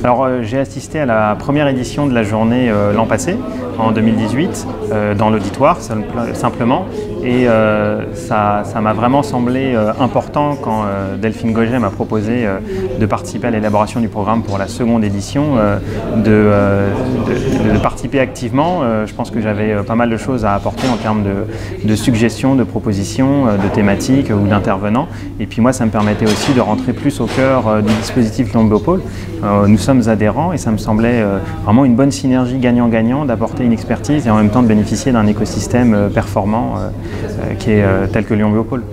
Alors j'ai assisté à la première édition de la journée l'an passé, en 2018, dans l'auditoire simplement, et ça m'a vraiment semblé important quand Delphine Gauget m'a proposé de participer à l'élaboration du programme pour la seconde édition, de participer activement. Je pense que j'avais pas mal de choses à apporter en termes de suggestions, de propositions, de thématiques ou d'intervenants, et puis moi ça me permettait aussi de rentrer plus au cœur du dispositif Longbow-Pole. Nous sommes adhérents et ça me semblait vraiment une bonne synergie gagnant-gagnant d'apporter une expertise et en même temps de bénéficier d'un écosystème performant qui est tel que Longbow-Pole.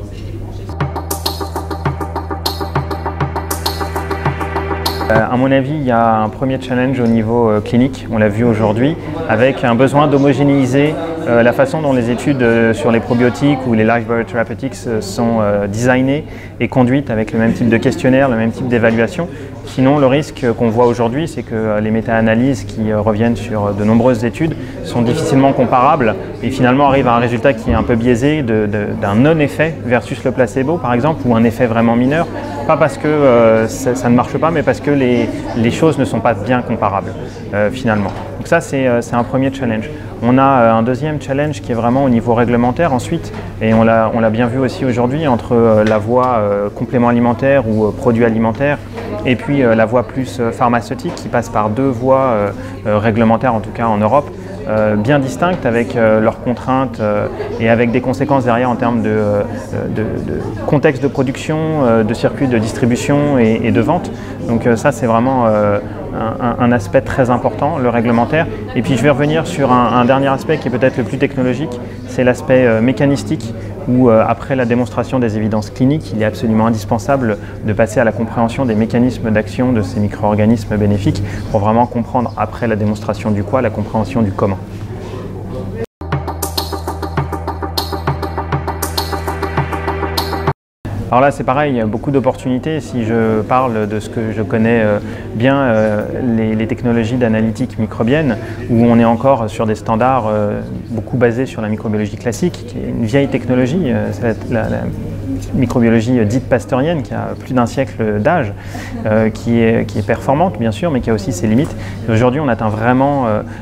À mon avis, il y a un premier challenge au niveau clinique, on l'a vu aujourd'hui, avec un besoin d'homogénéiser la façon dont les études sur les probiotiques ou les Life Biotherapeutics sont designées et conduites avec le même type de questionnaire, le même type d'évaluation. Sinon, le risque qu'on voit aujourd'hui, c'est que les méta-analyses qui reviennent sur de nombreuses études sont difficilement comparables et finalement arrivent à un résultat qui est un peu biaisé d'un non-effet versus le placebo, par exemple, ou un effet vraiment mineur. Pas parce que ça ne marche pas, mais parce que les choses ne sont pas bien comparables, finalement. Donc ça, c'est un premier challenge. On a un deuxième challenge qui est vraiment au niveau réglementaire ensuite, et on l'a bien vu aussi aujourd'hui, entre la voie complément alimentaire ou produit alimentaire et puis la voie plus pharmaceutique qui passe par deux voies réglementaires, en tout cas en Europe, bien distinctes avec leurs contraintes et avec des conséquences derrière en termes de contexte de production, de circuit de distribution et de vente. Donc ça c'est vraiment un aspect très important, le réglementaire. Et puis je vais revenir sur un dernier aspect qui est peut-être le plus technologique, c'est l'aspect mécanistique, où après la démonstration des évidences cliniques, il est absolument indispensable de passer à la compréhension des mécanismes d'action de ces micro-organismes bénéfiques pour vraiment comprendre, après la démonstration du quoi, la compréhension du comment. Alors là, c'est pareil, il y a beaucoup d'opportunités. Si je parle de ce que je connais bien, les technologies d'analytique microbienne, où on est encore sur des standards beaucoup basés sur la microbiologie classique, qui est une vieille technologie, c'est la microbiologie dite pasteurienne, qui a plus d'un siècle d'âge, qui est performante, bien sûr, mais qui a aussi ses limites. Aujourd'hui, on atteint vraiment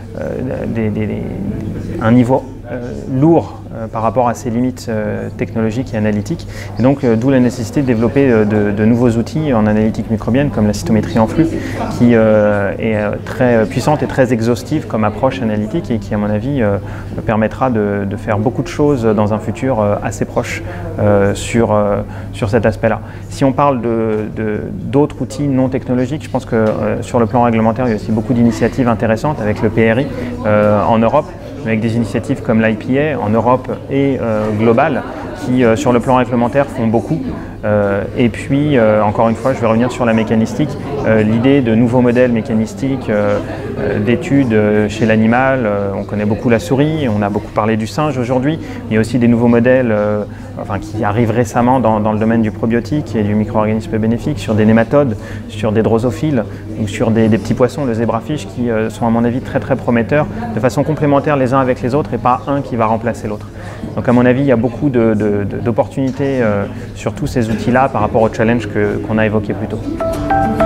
un niveau lourd par rapport à ces limites technologiques et analytiques. Et donc, d'où la nécessité de développer de nouveaux outils en analytique microbienne, comme la cytométrie en flux, qui est très puissante et très exhaustive comme approche analytique et qui, à mon avis, permettra de faire beaucoup de choses dans un futur assez proche sur cet aspect-là. Si on parle d'autres outils non technologiques, je pense que sur le plan réglementaire, il y a aussi beaucoup d'initiatives intéressantes avec le PRI en Europe, avec des initiatives comme l'IPA en Europe et globale, qui sur le plan réglementaire font beaucoup. Et puis, encore une fois, je vais revenir sur la mécanistique. L'idée de nouveaux modèles mécanistiques, d'études chez l'animal, on connaît beaucoup la souris, on a beaucoup parlé du singe aujourd'hui. Il y a aussi des nouveaux modèles qui arrivent récemment dans le domaine du probiotique et du micro-organisme bénéfique, sur des nématodes, sur des drosophiles ou sur des petits poissons, le zébrafish, qui sont à mon avis très qu'on de façon complémentaire les uns avec les autres et pas un qui va remplacer l'autre. Donc à mon avis, il y a beaucoup d'opportunités sur tous ces outils-là par rapport au challenge qu'on a évoqué plus tôt.